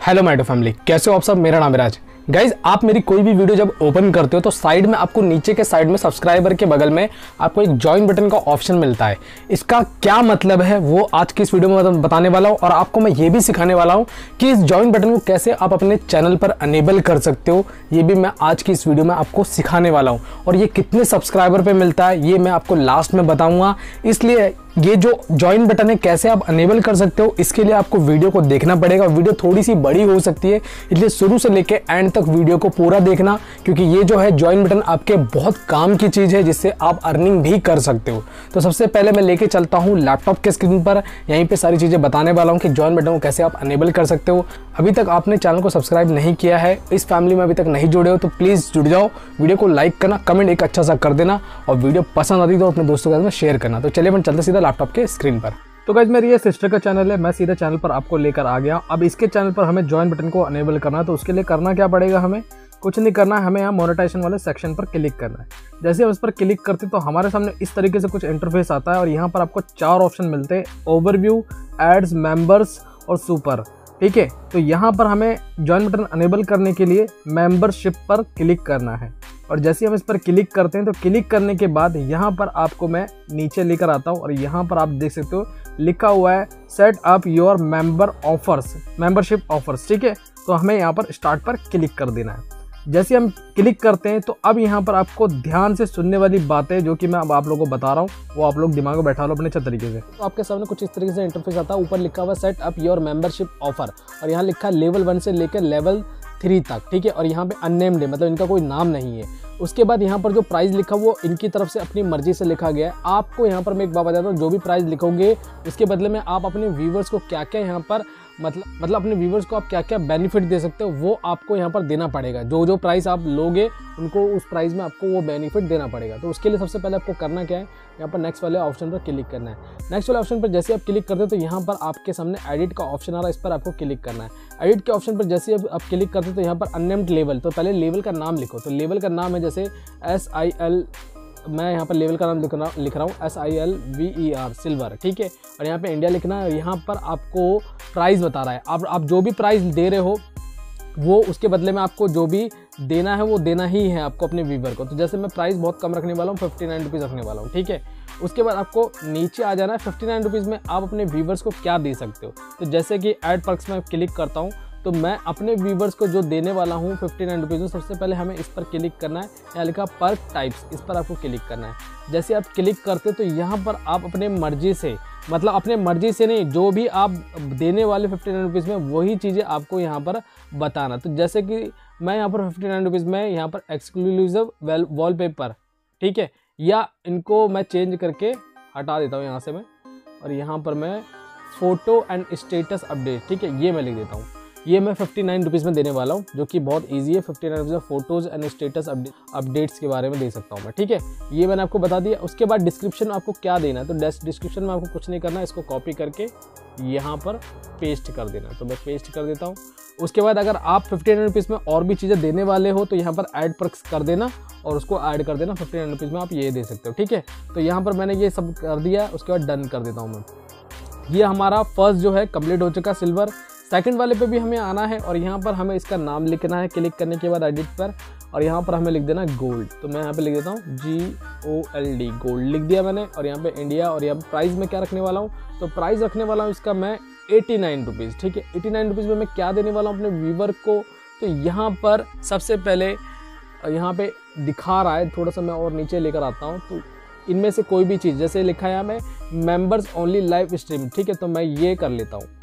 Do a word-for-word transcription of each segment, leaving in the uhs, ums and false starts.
Hello my family, कैसे हो आप सब। मेरा नाम है राज। गाइज, आप मेरी कोई भी वीडियो जब ओपन करते हो तो साइड में आपको नीचे के साइड में सब्सक्राइबर के बगल में आपको एक ज्वाइन बटन का ऑप्शन मिलता है। इसका क्या मतलब है वो आज की इस वीडियो में बताने वाला हूं, और आपको मैं ये भी सिखाने वाला हूं कि इस ज्वाइन बटन को कैसे आप अपने चैनल पर अनेबल कर सकते हो। ये भी मैं आज की इस वीडियो में आपको सिखाने वाला हूँ, और ये कितने सब्सक्राइबर पे मिलता है ये मैं आपको लास्ट में बताऊंगा। इसलिए ये जो ज्वाइन बटन है कैसे आप अनेबल कर सकते हो, इसके लिए आपको वीडियो को देखना पड़ेगा। वीडियो थोड़ी सी बड़ी हो सकती है, इसलिए शुरू से लेके एंड तक वीडियो को पूरा देखना, क्योंकि ये जो है ज्वाइन बटन आपके बहुत काम की चीज़ है जिससे आप अर्निंग भी कर सकते हो। तो सबसे पहले मैं लेके चलता हूँ लैपटॉप के स्क्रीन पर, यहीं पे सारी चीज़ें बताने वाला हूँ कि ज्वाइन बटन को कैसे आप अनेबल कर सकते हो। अभी तक आपने चैनल को सब्सक्राइब नहीं किया है, इस फैमिली में अभी तक नहीं जुड़े हो तो प्लीज़ जुड़ जाओ। वीडियो को लाइक करना, कमेंट एक अच्छा सा कर देना, और वीडियो पसंद आती तो अपने दोस्तों के साथ में शेयर करना। तो चलिए मैं चलते सीधा लैपटॉप के स्क्रीन पर। तो गाइस, मेरी ये सिस्टर का चैनल है, मैं सीधे चैनल पर आपको लेकर आ गया। अब इसके चैनल पर हमें ज्वाइन बटन को अनेबल करना है, तो उसके लिए करना क्या पड़ेगा, हमें कुछ नहीं करना है, हमें यहाँ मोनेटाइजेशन वाले सेक्शन पर क्लिक करना है। जैसे हम इस पर क्लिक करते तो हमारे सामने इस तरीके से कुछ इंटरफेस आता है, और यहाँ पर आपको चार ऑप्शन मिलते हैं, ओवरव्यू, एड्स, मेंबर्स और सुपर। ठीक है, तो यहाँ पर हमें ज्वाइन बटन अनेबल करने के लिए मेंबरशिप पर क्लिक करना है। और जैसे हम इस पर क्लिक करते हैं तो क्लिक करने के बाद यहाँ पर आपको मैं नीचे लेकर आता हूँ, और यहाँ पर आप देख सकते हो लिखा हुआ है set up your member offers, membership offers. ठीक है, तो हमें यहाँ पर स्टार्ट पर क्लिक कर देना है। जैसे हम क्लिक करते हैं तो अब यहाँ पर आपको ध्यान से सुनने वाली बातें जो कि मैं अब आप लोगों को बता रहा हूँ वो आप लोग दिमाग में बैठा लो अपने अच्छे तरीके से। तो आपके सामने कुछ इस तरीके से इंटरफेस आता है, ऊपर लिखा हुआ set up your membership offer, और यहाँ लिखा है लेवल वन से लेकर लेवल थ्री तक। ठीक है, और यहाँ पे अननेम्ड है, मतलब इनका कोई नाम नहीं है। उसके बाद यहाँ पर जो प्राइस लिखा वो इनकी तरफ से अपनी मर्जी से लिखा गया है। आपको यहाँ पर मैं एक बात बताता हूँ, जो भी प्राइस लिखोगे उसके बदले में आप अपने व्यूवर्स को क्या क्या यहाँ पर मतलब मतलब अपने व्यूवर्स को आप क्या क्या बेनिफिट दे सकते हो वो आपको यहाँ पर देना पड़ेगा। जो जो प्राइस आप लोगे उनको उस प्राइस में आपको वो बेनिफिट देना पड़ेगा। तो उसके लिए सबसे पहले आपको करना क्या है, यहाँ पर नेक्स्ट वाले ऑप्शन पर क्लिक करना है। नेक्स्ट वाले ऑप्शन पर जैसे आप क्लिक करते हो तो यहाँ पर आपके सामने एडिट का ऑप्शन आ रहा है, इस पर आपको क्लिक करना है। एडिट के ऑप्शन पर जैसे आप क्लिक करते हो तो यहाँ पर अननेम्ड लेवल, तो पहले लेवल का नाम लिखो। तो लेवल का नाम है जैसे एस आई एल, मैं यहाँ पर लेवल का नाम लिख रहा लिख रहा हूँ S I L V E R silver. ठीक है, और यहाँ पे इंडिया लिखना है। यहाँ पर आपको प्राइस बता रहा है, आप आप जो भी प्राइस दे रहे हो वो उसके बदले में आपको जो भी देना है वो देना ही है आपको अपने व्यूवर को। तो जैसे मैं प्राइस बहुत कम रखने वाला हूँ, फिफ्टी नाइन रुपीज़ रखने वाला हूँ। ठीक है, उसके बाद आपको नीचे आ जाना है। फिफ्टी नाइन रुपीज़ में आप अपने व्यूवर्स को क्या दे सकते हो, तो जैसे कि एड पर्क्स में क्लिक करता हूँ तो मैं अपने व्यूवर्स को जो देने वाला हूँ फिफ्टी नाइन रुपीज़ में, सबसे पहले हमें इस पर क्लिक करना है। यहाँ लिखा पर्क टाइप्स, इस पर आपको क्लिक करना है। जैसे आप क्लिक करते तो यहाँ पर आप अपने मर्जी से, मतलब अपने मर्जी से नहीं, जो भी आप देने वाले फिफ्टी नाइन रुपीज़ में वही चीज़ें आपको यहाँ पर बताना। तो जैसे कि मैं यहाँ पर फिफ्टी नाइन रुपीज़ में यहाँ पर एक्सक्लूसिव वॉलपेपर, ठीक है, या इनको मैं चेंज करके हटा देता हूँ यहाँ से मैं, और यहाँ पर मैं फ़ोटो एंड स्टेटस अपडेट, ठीक है, ये मैं लिख देता हूँ। ये मैं फिफ्टी नाइन रुपीज़ में देने वाला हूँ, जो कि बहुत इजी है। फिफ्टी नाइन रुपीज़ में फोटोज़ एंड स्टेटस अपडेट्स के बारे में दे सकता हूँ मैं। ठीक है, ये मैंने आपको बता दिया। उसके बाद डिस्क्रिप्शन में आपको क्या देना है, तो डिस्क्रिप्शन में आपको कुछ नहीं करना है, इसको कॉपी करके यहाँ पर पेस्ट कर देना है। तो मैं पेस्ट कर देता हूँ। उसके बाद अगर आप फिफ्टी नाइन रुपीज़ में और भी चीज़ें देने वाले हो तो यहाँ पर ऐड पर्क्स कर देना और उसको ऐड कर देना। फिफ्टी नाइन रुपीज़ में आप ये दे सकते हो। ठीक है, तो यहाँ पर मैंने ये सब कर दिया। उसके बाद डन कर देता हूँ मैं। ये हमारा फर्स्ट जो है कंप्लीट हो चुका सिल्वर। सेकंड वाले पे भी हमें आना है, और यहाँ पर हमें इसका नाम लिखना है क्लिक करने के बाद एडिट पर, और यहाँ पर हमें लिख देना गोल्ड। तो मैं यहाँ पे लिख देता हूँ G O L D, gold लिख दिया मैंने। और यहाँ पे इंडिया, और यहाँ पे प्राइस में क्या रखने वाला हूँ, तो प्राइस रखने वाला हूँ इसका मैं एटी नाइन रुपीज़। ठीक है, एटी नाइन रुपीज़ में मैं क्या देने वाला हूँ अपने व्यूवर को, तो यहाँ पर सबसे पहले यहाँ पे दिखा रहा है, थोड़ा सा मैं और नीचे लेकर आता हूँ, तो इनमें से कोई भी चीज़, जैसे लिखा है मैं मेंबर्स ओनली लाइव स्ट्रीम, ठीक है, तो मैं ये कर लेता हूँ।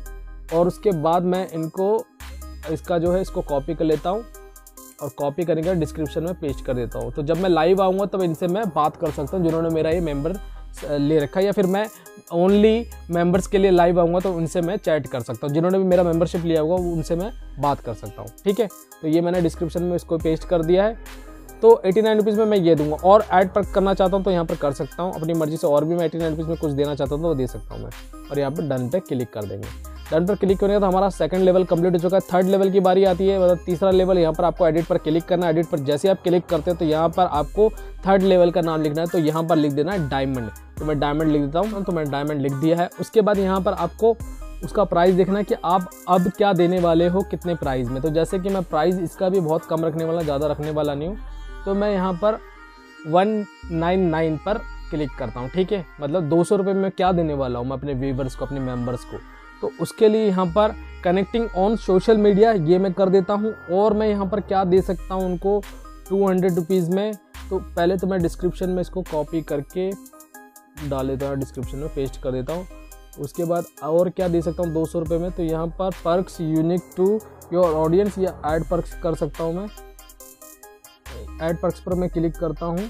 और उसके बाद मैं इनको, इसका जो है इसको कॉपी कर लेता हूँ, और कॉपी करने के डिस्क्रिप्शन में पेस्ट कर देता हूँ। तो जब मैं लाइव आऊँगा तब इनसे मैं बात कर सकता हूँ जिन्होंने मेरा ये मेंबर ले रखा है, या फिर मैं ओनली मेंबर्स के लिए लाइव आऊँगा तो उनसे मैं चैट कर सकता हूँ। जिन्होंने भी मेरा मेंबरशिप लिया होगा उनसे मैं बात कर सकता हूँ। ठीक है, तो ये मैंने डिस्क्रिप्शन में इसको पेस्ट कर दिया है। तो एटी नाइन रुपीज़ में मैं ये दूंगा, और ऐड पर करना चाहता हूँ तो यहाँ पर कर सकता हूँ अपनी मर्जी से, और भी मैं एटी नाइन रुपीज़ में कुछ देना चाहता हूँ तो वो दे सकता हूँ मैं। और यहाँ पर डन पे क्लिक कर देंगे। डन पर क्लिक करने का तो हमारा सेकंड लेवल कंप्लीट हो चुका है। थर्ड लेवल की बारी आती है, मतलब तीसरा लेवल। यहाँ पर आपको एडिट पर क्लिक करना है। एडिट पर जैसे आप क्लिक करते हो तो यहाँ पर आपको थर्ड लेवल का नाम लिखना है, तो यहाँ पर लिख देना है डायमंड। तो मैं डायमंड लिख देता हूँ, तो मैं डायमंड लिख दिया है। उसके बाद यहाँ पर आपको उसका प्राइस देखना है कि आप अब क्या देने वाले हो, कितने प्राइस में। तो जैसे कि मैं प्राइस इसका भी बहुत कम रखने वाला, ज़्यादा रखने वाला नहीं हूँ, तो मैं यहाँ पर वन नाइन नाइन पर क्लिक करता हूँ, ठीक है। मतलब दो सौ रुपये में क्या देने वाला हूँ मैं अपने व्यूवर्स को, अपने मेंबर्स को। तो उसके लिए यहाँ पर कनेक्टिंग ऑन सोशल मीडिया ये मैं कर देता हूँ। और मैं यहाँ पर क्या दे सकता हूँ उनको टू हंड्रेड रुपीज़ में। तो पहले तो मैं डिस्क्रिप्शन में इसको कॉपी करके डाल देता हूँ, डिस्क्रिप्शन में पेस्ट कर देता हूँ। उसके बाद और क्या दे सकता हूँ दो सौ रुपये में, तो यहाँ पर perks unique to your audience या ऐड पर्क्स कर सकता हूँ मैं। ऐड पर्क्स पर मैं क्लिक करता हूँ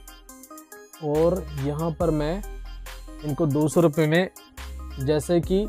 और यहाँ पर मैं इनको दो सौ रुपये में, जैसे कि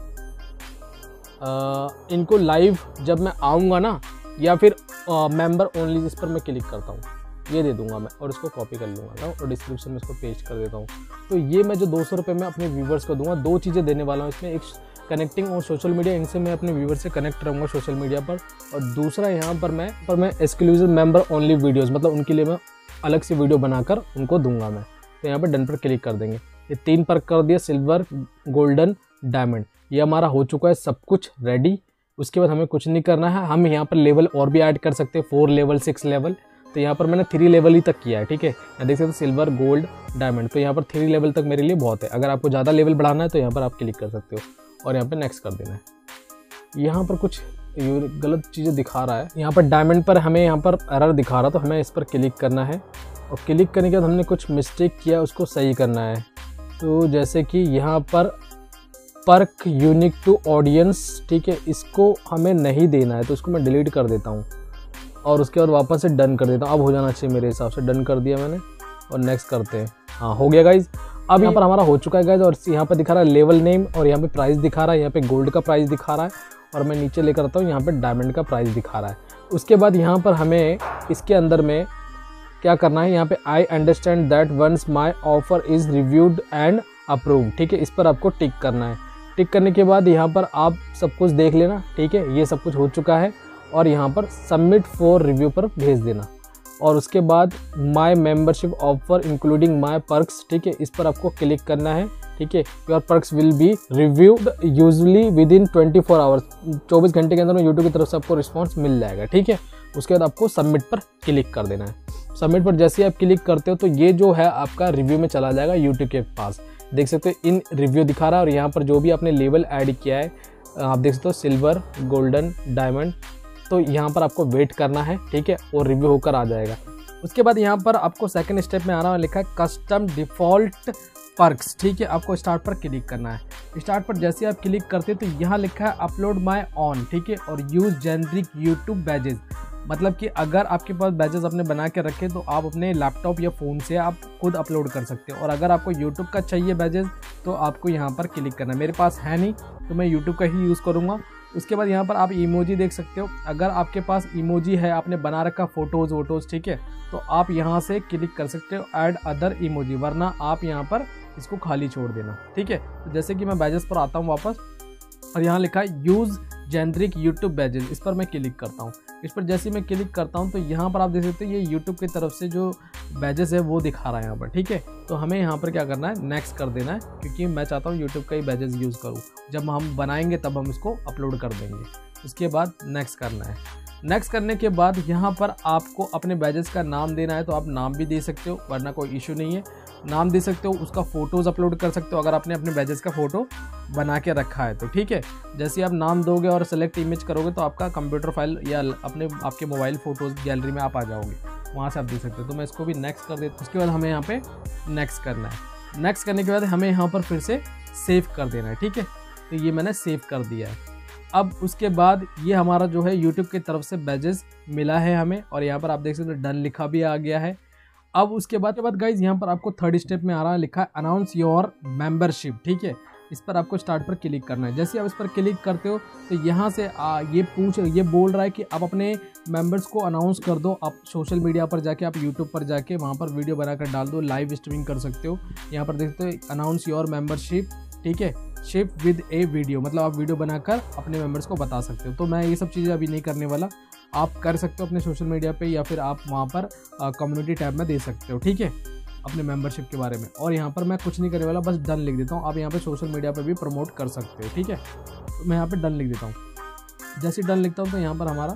आ, इनको लाइव जब मैं आऊँगा ना, या फिर मेंबर ओनली, जिस पर मैं क्लिक करता हूँ ये दे दूंगा मैं, और इसको कॉपी कर लूँगा और डिस्क्रिप्शन में इसको पेस्ट कर देता हूँ। तो ये मैं जो दो सौ रुपये में अपने व्यूवर्स को दूंगा, दो चीज़ें देने वाला हूँ इसमें। एक कनेक्टिंग और सोशल मीडिया, इनसे मैं अपने व्यूवर्स से कनेक्ट रहूँगा सोशल मीडिया पर। और दूसरा यहाँ पर मैं पर मैं एक्सक्लूसिव मेंबर ओनली वीडियोज़, मतलब उनके लिए मैं अलग से वीडियो बनाकर उनको दूंगा मैं। तो यहाँ पर डन पर क्लिक कर देंगे। ये तीन पर कर दिया, सिल्वर, गोल्डन, डायमंड। ये हमारा हो चुका है सब कुछ रेडी। उसके बाद हमें कुछ नहीं करना है। हम यहाँ पर लेवल और भी ऐड कर सकते हैं, फोर लेवल, सिक्स लेवल। तो यहाँ पर मैंने थ्री लेवल ही तक किया है, ठीक है। यहाँ देख सकते हो सिल्वर, गोल्ड, डायमंड। तो यहाँ पर थ्री लेवल तक मेरे लिए बहुत है। अगर आपको ज़्यादा लेवल बढ़ाना है तो यहाँ पर आप क्लिक कर सकते हो और यहाँ पर नेक्स्ट कर देना है। यहाँ पर कुछ गलत चीज़ें दिखा रहा है। यहाँ पर डायमंड पर हमें यहाँ पर एरर दिखा रहा, तो हमें इस पर क्लिक करना है। और क्लिक करने के बाद हमने कुछ मिस्टेक किया, उसको सही करना है। तो जैसे कि यहाँ पर पर्क यूनिक टू ऑडियंस, ठीक है, इसको हमें नहीं देना है, तो इसको मैं डिलीट कर देता हूँ और उसके बाद वापस से डन कर देता हूँ। अब हो जाना चाहिए मेरे हिसाब से। डन कर दिया मैंने और नेक्स्ट करते हैं। हाँ, हो गया गाइज। अब यहाँ पर हमारा हो चुका है गाइज। और यहाँ पर दिखा रहा है लेवल नेम, और यहाँ पे प्राइस दिखा रहा है। यहाँ पे गोल्ड का प्राइस दिखा रहा है, और मैं नीचे लेकर आता हूँ, यहाँ पे डायमंड का प्राइस दिखा रहा है। उसके बाद यहाँ पर हमें इसके अंदर में क्या करना है, यहाँ पे I understand that once my offer is reviewed and approved, ठीक है। इस पर आपको टिक करना है। टिक करने के बाद यहाँ पर आप सब कुछ देख लेना, ठीक है। ये सब कुछ हो चुका है और यहाँ पर सबमिट फॉर रिव्यू पर भेज देना। और उसके बाद my membership offer including my perks, ठीक है, इस पर आपको क्लिक करना है, ठीक है। Your perks will be reviewed usually within twenty four hours, चौबीस घंटे के अंदर में यूट्यूब की तरफ से आपको रिस्पॉन्स मिल जाएगा, ठीक है। उसके बाद आपको सबमिट पर क्लिक कर देना है। सबमिट पर जैसे ही आप क्लिक करते हो तो ये जो है आपका रिव्यू में चला जाएगा यूट्यूब के पास। देख सकते हो इन रिव्यू दिखा रहा है, और यहाँ पर जो भी आपने लेवल ऐड किया है आप देख सकते हो, सिल्वर, गोल्डन, डायमंड। तो यहाँ पर आपको वेट करना है, ठीक है, और रिव्यू होकर आ जाएगा। उसके बाद यहाँ पर आपको सेकंड स्टेप में आना लिखा है कस्टम डिफ़ॉल्ट पर्क्स, ठीक है। आपको स्टार्ट पर क्लिक करना है। स्टार्ट पर जैसे आप क्लिक करते हैं तो यहाँ लिखा है अपलोड माय ऑन, ठीक है, और यूज़ जेनरिक यूट्यूब बैजेस। मतलब कि अगर आपके पास बैजेस अपने बना के रखे तो आप अपने लैपटॉप या फ़ोन से आप खुद अपलोड कर सकते हो। और अगर आपको यूट्यूब का चाहिए बैजेस तो आपको यहाँ पर क्लिक करना है। मेरे पास है नहीं तो मैं यूट्यूब का ही यूज़ करूँगा। उसके बाद यहाँ पर आप इमोजी देख सकते हो। अगर आपके पास इमोजी है, आपने बना रखा फ़ोटोज़ वोटोज़, ठीक है, तो आप यहाँ से क्लिक कर सकते हो ऐड अदर इमोजी, वरना आप यहाँ पर इसको खाली छोड़ देना, ठीक है। तो जैसे कि मैं बैजेस पर आता हूँ वापस, और यहाँ लिखा है यूज़ जेनरिक यूट्यूब बैजेस, इस पर मैं क्लिक करता हूँ। इस पर जैसे मैं क्लिक करता हूँ तो यहाँ पर आप देख सकते हो ये यूट्यूब की तरफ से जो बैजेस है वो दिखा रहा है यहाँ पर, ठीक है। तो हमें यहाँ पर क्या करना है, नेक्स्ट कर देना है, क्योंकि मैं चाहता हूँ यूट्यूब का ही बैजेस यूज़ करूँ। जब हम बनाएंगे तब हम इसको अपलोड कर देंगे। उसके बाद नेक्स्ट करना है। नेक्स्ट करने के बाद यहाँ पर आपको अपने बैजेस का नाम देना है, तो आप नाम भी दे सकते हो, वरना कोई इशू नहीं है। नाम दे सकते हो, उसका फ़ोटोज़ अपलोड कर सकते हो अगर आपने अपने बैजेस का फ़ोटो बना के रखा है तो, ठीक है। जैसे आप नाम दोगे और सेलेक्ट इमेज करोगे तो आपका कंप्यूटर फाइल या अपने आपके मोबाइल फ़ोटोज़ गैलरी में आप आ जाओगे, वहाँ से आप देख सकते हो। तो मैं इसको भी नेक्स्ट कर देता हूँ। उसके बाद हमें यहाँ पे नेक्स्ट करना है। नेक्स्ट करने के बाद हमें यहाँ पर फिर से सेव कर देना है, ठीक है। तो ये मैंने सेव कर दिया है। अब उसके बाद ये हमारा जो है यूट्यूब की तरफ से बैजेस मिला है हमें, और यहाँ पर आप देख सकते हो डन लिखा भी आ गया है। अब उसके बाद के बाद गाइज यहाँ पर आपको थर्ड स्टेप में आ रहा है लिखा है अनाउंस योर मेंबरशिप, ठीक है। इस पर आपको स्टार्ट पर क्लिक करना है। जैसे आप इस पर क्लिक करते हो तो यहाँ से आ, ये पूछ ये बोल रहा है कि आप अपने मेंबर्स को अनाउंस कर दो। आप सोशल मीडिया पर जाके, आप यूट्यूब पर जाके वहाँ पर वीडियो बनाकर डाल दो, लाइव स्ट्रीमिंग कर सकते हो। यहाँ पर देखते हो अनाउंस योर मेंबरशिप, ठीक है, शिप विद ए वीडियो, मतलब आप वीडियो बनाकर अपने मेंबर्स को बता सकते हो। तो मैं ये सब चीज़ें अभी नहीं करने वाला, आप कर सकते हो अपने सोशल मीडिया पे, या फिर आप वहाँ पर कम्युनिटी टैब में दे सकते हो, ठीक है। अपने मेंबरशिप के बारे में। और यहाँ पर मैं कुछ नहीं करने वाला, बस डन लिख देता हूँ। आप यहाँ पे सोशल मीडिया पे भी प्रमोट कर सकते हो, ठीक है। तो मैं यहाँ पे डन लिख देता हूँ। जैसे डन लिखता हूँ तो यहाँ पर हमारा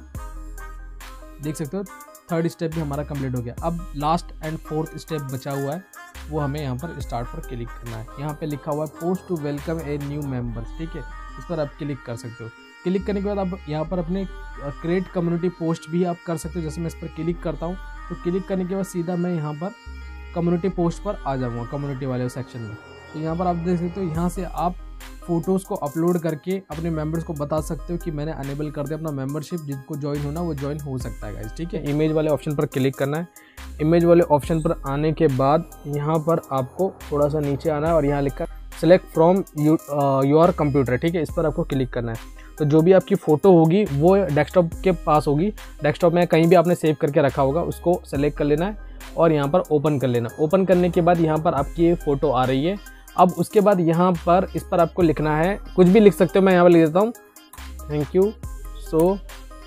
देख सकते हो थर्ड स्टेप भी हमारा कंप्लीट हो गया। अब लास्ट एंड फोर्थ स्टेप बचा हुआ है, वो हमें यहाँ पर स्टार्ट पर क्लिक करना है। यहाँ पे लिखा हुआ है post to welcome a new members, ठीक है। इस पर आप क्लिक कर सकते हो। क्लिक करने के बाद आप यहाँ पर अपने क्रिएट कम्युनिटी पोस्ट भी आप कर सकते हो। जैसे मैं इस पर क्लिक करता हूँ तो क्लिक करने के बाद सीधा मैं यहाँ पर कम्युनिटी पोस्ट पर आ जाऊँगा, कम्युनिटी वाले सेक्शन में। तो यहाँ पर आप देख सकते हो, यहाँ से आप फ़ोटोज़ को अपलोड करके अपने मेंबर्स को बता सकते हो कि मैंने अनेबल कर दिया अपना मेंबरशिप, जिनको ज्वाइन होना वो ज्वाइन हो सकता है गाइस, ठीक है। इमेज वाले ऑप्शन पर क्लिक करना है। इमेज वाले ऑप्शन पर आने के बाद यहाँ पर आपको थोड़ा सा नीचे आना है और यहाँ लिखा select from you your computer, ठीक है। इस पर आपको क्लिक करना है। तो जो भी आपकी फ़ोटो होगी वो डेस्कटॉप के पास होगी, डेस्कटॉप में कहीं भी आपने सेव करके रखा होगा, उसको सेलेक्ट कर लेना है और यहाँ पर ओपन कर लेना। ओपन करने के बाद यहाँ पर आपकी ये फ़ोटो आ रही है। अब उसके बाद यहाँ पर इस पर आपको लिखना है, कुछ भी लिख सकते हो, मैं यहाँ पर लिख देता हूँ थैंक यू सो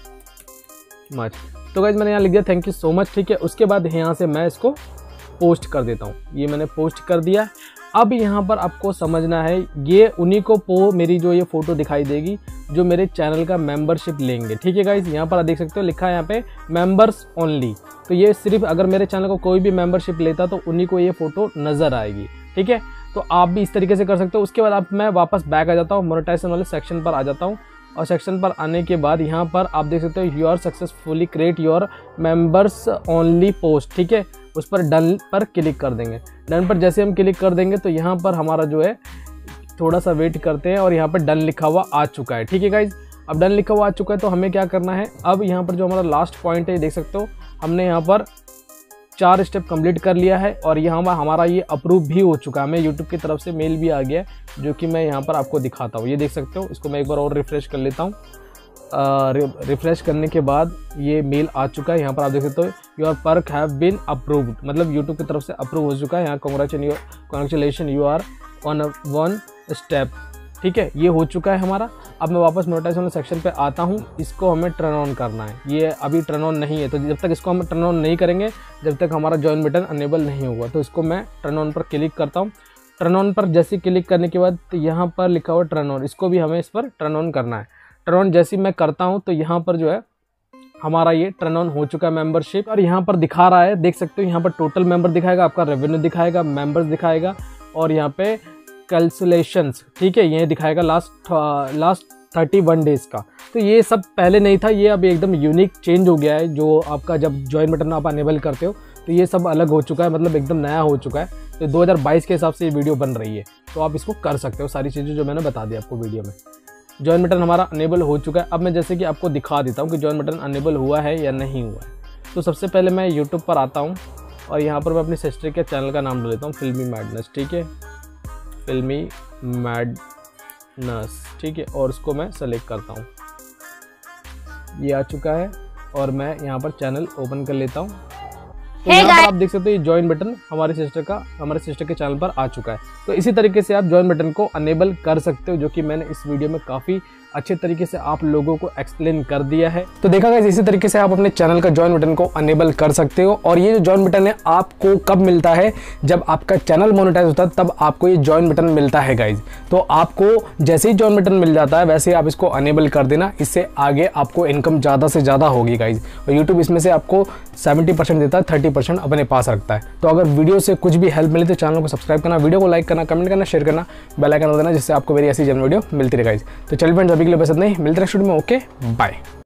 मच। तो गाइस मैंने यहाँ लिख दिया थैंक यू सो मच, ठीक है। उसके बाद यहाँ से मैं इसको पोस्ट कर देता हूँ। ये मैंने पोस्ट कर दिया। अब यहाँ पर आपको समझना है, ये उन्हीं को पो मेरी जो ये फ़ोटो दिखाई देगी जो मेरे चैनल का मेंबरशिप लेंगे, ठीक है गाइस। यहाँ पर आप देख सकते हो लिखा है यहाँ पे मेंबर्स ओनली। तो ये सिर्फ अगर मेरे चैनल को कोई भी मेंबरशिप लेता तो उन्हीं को ये फ़ोटो नज़र आएगी, ठीक है। तो आप भी इस तरीके से कर सकते हो। उसके बाद अब मैं वापस बैक आ जाता हूँ, मोनेटाइजेशन वाले सेक्शन पर आ जाता हूँ। और सेक्शन पर आने के बाद यहाँ पर आप देख सकते हो your successfully create your members only post, ठीक है। उस पर डन पर क्लिक कर देंगे। डन पर जैसे हम क्लिक कर देंगे तो यहाँ पर हमारा जो है थोड़ा सा वेट करते हैं और यहाँ पर डन लिखा हुआ आ चुका है, ठीक है गाइज। अब डन लिखा हुआ आ चुका है तो हमें क्या करना है, अब यहाँ पर जो हमारा लास्ट पॉइंट है देख सकते हो, हमने यहाँ पर चार स्टेप कंप्लीट कर लिया है और यहाँ पर हमारा ये अप्रूव भी हो चुका है। हमें यूट्यूब की तरफ से मेल भी आ गया है, जो कि मैं यहाँ पर आपको दिखाता हूँ। ये देख सकते हो, इसको मैं एक बार और रिफ्रेश कर लेता हूँ। रिफ्रेश करने के बाद ये मेल आ चुका है। यहाँ पर आप देख सकते हो your perk have been approved, मतलब यूट्यूब की तरफ से अप्रूव हो चुका है। यहाँ congratulation congratulation you are on one step, ठीक है। ये हो चुका है हमारा। अब मैं वापस मोनेटाइजेशन सेक्शन पे आता हूँ। इसको हमें टर्न ऑन करना है। ये अभी टर्न ऑन नहीं है, तो जब तक इसको हम टर्न ऑन नहीं करेंगे जब तक हमारा ज्वाइन बटन अनेबल नहीं होगा। तो इसको मैं टर्न ऑन पर क्लिक करता हूँ। टर्न ऑन पर जैसे क्लिक करने के बाद तो यहाँ पर लिखा हुआ टर्न ऑन, इसको भी हमें इस पर टर्न ऑन करना है। टर्न ऑन जैसे मैं करता हूँ तो यहाँ पर जो है हमारा ये टर्न ऑन हो चुका है मेंबरशिप। और यहाँ पर दिखा रहा है, देख सकते हो यहाँ पर टोटल मेंबर दिखाएगा, आपका रेवेन्यू दिखाएगा, मेंबर्स दिखाएगा और यहाँ पे कैलकुलेशंस, ठीक है, ये दिखाएगा last last thirty one days का। तो ये सब पहले नहीं था, ये अब एकदम यूनिक चेंज हो गया है। जो आपका जब ज्वाइन बटन आप अनेबल करते हो तो ये सब अलग हो चुका है, मतलब एकदम नया हो चुका है। तो दो हज़ार बाईस के हिसाब से ये वीडियो बन रही है, तो आप इसको कर सकते हो, सारी चीज़ें जो मैंने बता दी आपको वीडियो में। ज्वाइन बटन हमारा अनेबल हो चुका है। अब मैं जैसे कि आपको दिखा देता हूँ कि ज्वाइन बटन अनेबल हुआ है या नहीं हुआ है। तो सबसे पहले मैं यूट्यूब पर आता हूँ और यहाँ पर मैं अपनी सिस्टर के चैनल का नाम डाल देता हूँ, फिल्मी मैडनेस, ठीक है, फिल्मी मैडनेस, ठीक है। और उसको मैं सेलेक्ट करता हूँ, ये आ चुका है। और मैं यहाँ पर चैनल ओपन कर लेता हूँ। तो hey यहाँ पर आप देख सकते हो ये ज्वाइन बटन हमारे सिस्टर का हमारे सिस्टर के चैनल पर आ चुका है। तो इसी तरीके से आप ज्वाइन बटन को अनेबल कर सकते हो, जो कि मैंने इस वीडियो में काफ़ी अच्छे तरीके से आप लोगों को एक्सप्लेन कर दिया है। तो देखा गाइस, इसी तरीके से आप अपने चैनल का ज्वाइन बटन को अनेबल कर सकते हो। और ये जो ज्वाइन बटन है आपको कब मिलता है, जब आपका चैनल मोनेटाइज होता है तब आपको ये ज्वाइन बटन मिलता है गाइज। तो आपको जैसे ही ज्वाइन बटन मिल जाता है वैसे आप इसको अनेबल कर देना, इससे आगे आपको इनकम ज़्यादा से ज़्यादा होगी गाइज। और यूट्यूब इसमें से आपको सेवेंटी परसेंट देता है, थर्टी परसेंट अपने पास रखता है। तो अगर वीडियो से कुछ भी हेल्प मिले तो चैनल को सब्सक्राइब करना, वीडियो को लाइक करना, कमेंट करना, शेयर करना, बेल आइकन दबाना, जिससे आपको मेरी ऐसी जन वीडियो मिलती रहे गाइज। तो चलिए फ्रेंड्स, अभी के लिए बस इतना ही, मिलते हैं नेक्स्ट वीडियो में। Okay bye.